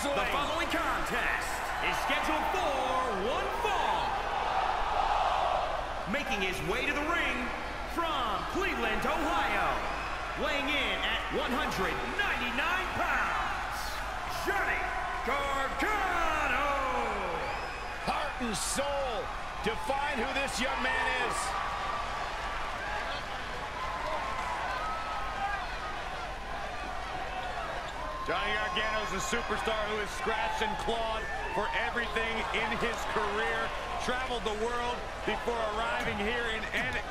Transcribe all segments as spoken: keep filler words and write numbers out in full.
The following contest is scheduled for one fall. Making his way to the ring from Cleveland, Ohio, weighing in at one hundred ninety-nine pounds, Johnny Gargano. Heart and soul, define who this young man is. Johnny Gargano is a superstar who has scratched and clawed for everything in his career, traveled the world before arriving here in N X T.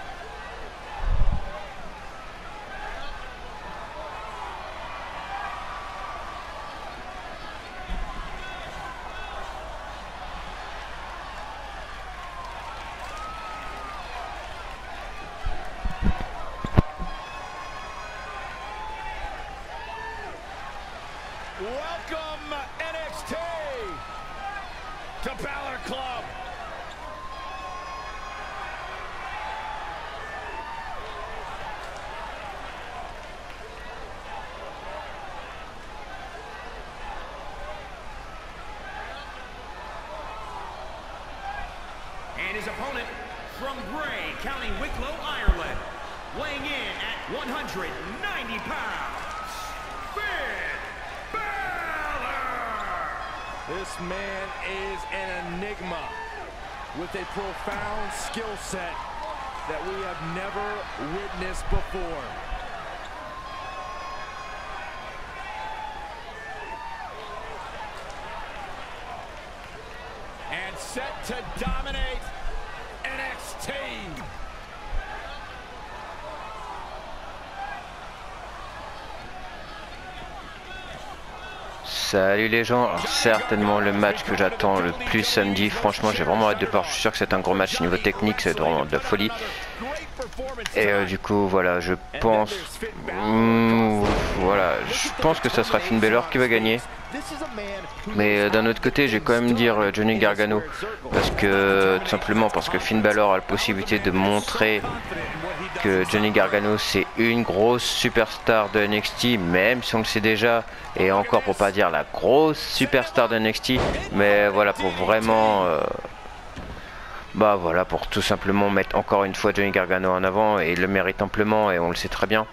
Welcome, N X T, to Balor Club. And his opponent from Bray, County Wicklow, Ireland, weighing in at one hundred ninety pounds, Finn Balor! This man is an enigma with a profound skill set that we have never witnessed before. And set to dominate N X T. Salut les gens, alors, certainement le match que j'attends le plus samedi, franchement j'ai vraiment hâte de voir, je suis sûr que c'est un gros match niveau technique, c'est vraiment de la folie. Et euh, du coup voilà, je pense, mmh, voilà, je pense que ça sera Finn Balor qui va gagner. Mais euh, d'un autre côté, j'ai quand même dire euh, Johnny Gargano, parce que tout simplement parce que Finn Balor a la possibilité de montrer que Johnny Gargano c'est une grosse superstar de N X T, même si on le sait déjà, et encore pour pas dire la grosse superstar de N X T, mais voilà, pour vraiment euh, bah voilà, pour tout simplement mettre encore une fois Johnny Gargano en avant, et il le mérite amplement, et on le sait très bien.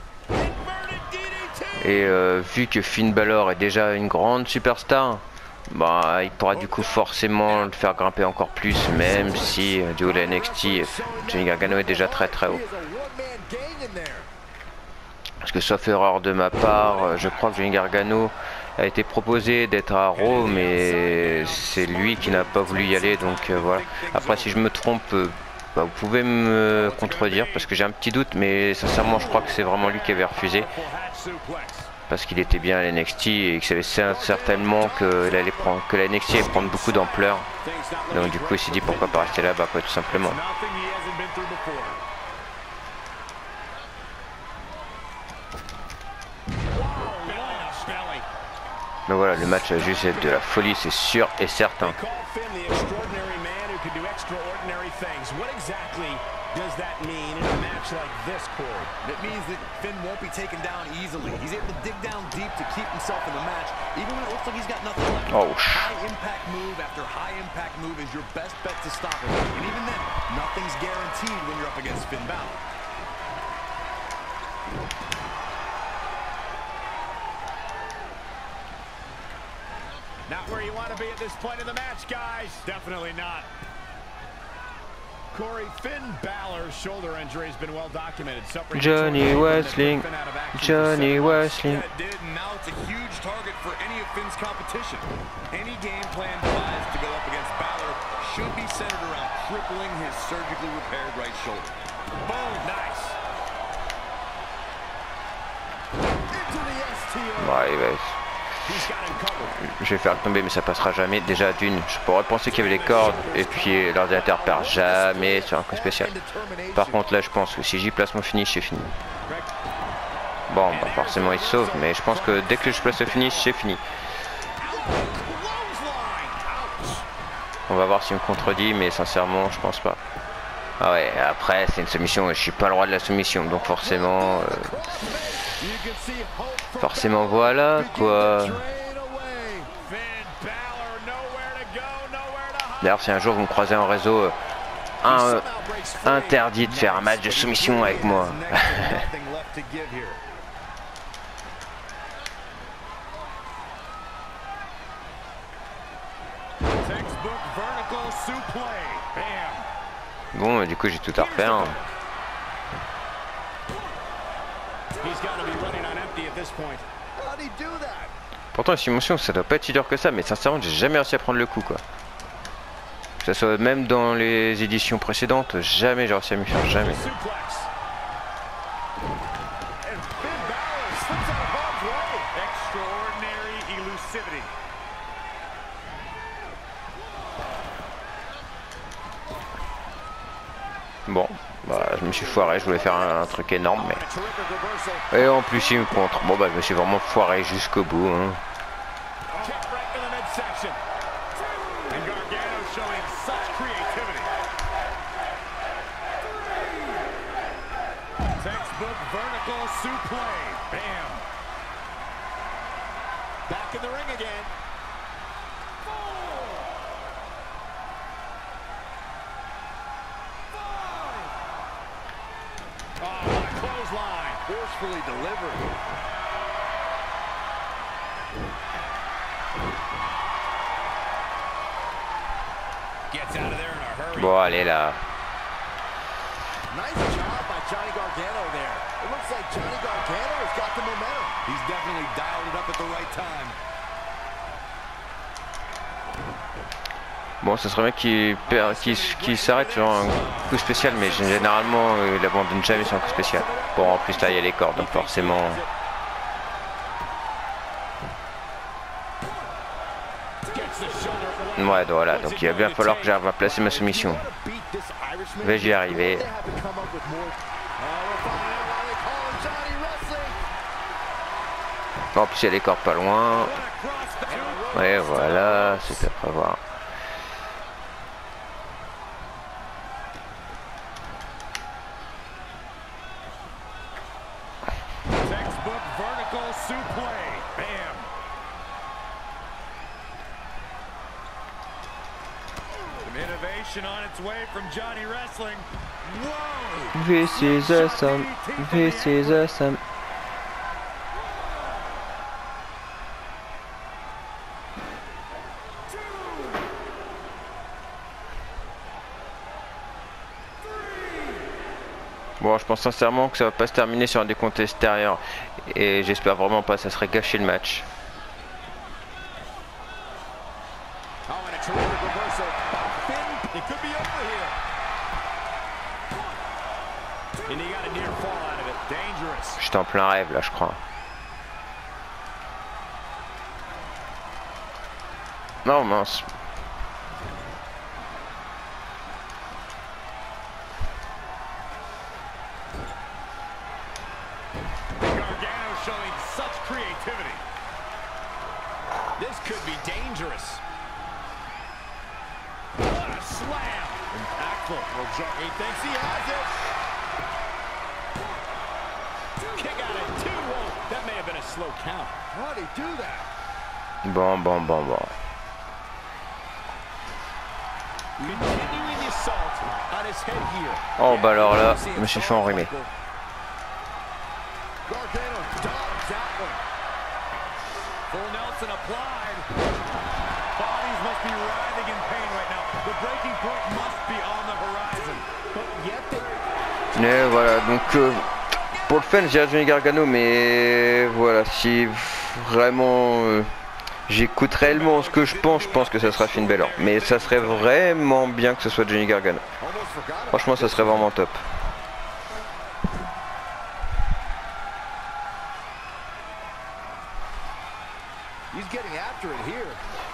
Et euh, vu que Finn Balor est déjà une grande superstar, bah il pourra du coup forcément le faire grimper encore plus, même si euh, du haut de la N X T, Johnny Gargano est déjà très très haut. Parce que sauf erreur de ma part, je crois que Johnny Gargano a été proposé d'être à Raw, mais c'est lui qui n'a pas voulu y aller, donc euh, voilà. Après si je me trompe, euh, bah, vous pouvez me contredire parce que j'ai un petit doute, mais sincèrement je crois que c'est vraiment lui qui avait refusé. Parce qu'il était bien à la N X T et qu'il savait certainement que, allait prendre, que la N X T allait prendre beaucoup d'ampleur. Donc du coup il s'est dit pourquoi pas rester là-bas, quoi, tout simplement. Mais voilà, le match a juste être de la folie, c'est sûr et certain. Does that mean in a match like this, Corey? It means that Finn won't be taken down easily. He's able to dig down deep to keep himself in the match, even when it looks like he's got nothing left. Oh. High impact move after high impact move is your best bet to stop him. And even then, nothing's guaranteed when you're up against Finn Balor. Not where you want to be at this point in the match, guys. Definitely not. Corey, Finn Balor's shoulder injury has been well documented. Johnny Wrestling, Johnny Wrestling. Now it's a huge target for any of Finn's competition. Any game plan devised to go up against Balor should be centered around crippling his surgically repaired right shoulder. Boom, nice. Into the S T O. Ouais, il va... Je vais faire tomber, mais ça passera jamais. Déjà d'une, je pourrais penser qu'il y avait les cordes et puis l'ordinateur perd jamais sur un coup spécial. Par contre là je pense que si j'y place mon finish c'est fini. Bon bah forcément il se sauve, mais je pense que dès que je place le finish c'est fini. On va voir s'il me contredit, mais sincèrement je pense pas. Ah ouais, après c'est une soumission et je suis pas le roi de la soumission, donc forcément euh... forcément voilà quoi. D'ailleurs, si un jour vous me croisez en réseau, euh, un, euh, interdit de faire un match de soumission avec moi. Bon, du coup, j'ai tout à refaire. Hein. Pourtant, la soumission, ça doit pas être si dur que ça, mais sincèrement, j'ai jamais réussi à prendre le coup, quoi. Que ce soit même dans les éditions précédentes, jamais j'ai réussi à m'y faire, jamais. Bon, bah, je me suis foiré, je voulais faire un, un truc énorme, mais... Et en plus, il me contre. Bon, bah, je me suis vraiment foiré jusqu'au bout, hein. Forcefully delivered. Gets out of there in a hurry. Bon, allez là. Nice job by Johnny Gargano there. It looks like Johnny Gargano has got the momentum. He's definitely dialed it up at the right time. Bon, ce serait bien qu'il qui, qui s'arrête sur un coup spécial, mais généralement euh, il abandonne jamais sur un coup spécial. Bon, en plus là il y a les cordes, donc forcément. Ouais, voilà, donc il va bien falloir que j'arrive à placer ma soumission. Mais j'y arriver. En plus il y a les cordes pas loin. Ouais, voilà, c'est à prévoir. This is awesome. This is awesome. Bon, je pense sincèrement que ça va pas se terminer sur un décompte extérieur et j'espère vraiment pas, ça serait gâcher le match. J'étais en plein rêve là, je crois. Non, mince. This could be dangerous. What a slam! Impactful. He thinks he has it. Kick out at two. Whoa, that may have been a slow count. How did he do that? Bon, bon, bon, bon. Continuing the assault on his head here. Oh, bah alors là, je me suis fait enrhumer. Gargano dodged that one. Full Nelson applied. Bodies must be writhing in pain right now. The breaking point must be on the horizon. But yet they... Et voilà, donc euh, pour le fun, j'ai Johnny Gargano, mais voilà, si vraiment euh, j'écoute réellement ce que je pense, je pense que ça sera Finn Balor. Mais ça serait vraiment bien que ce soit Johnny Gargano. Franchement, ça serait vraiment top. He's getting after it here.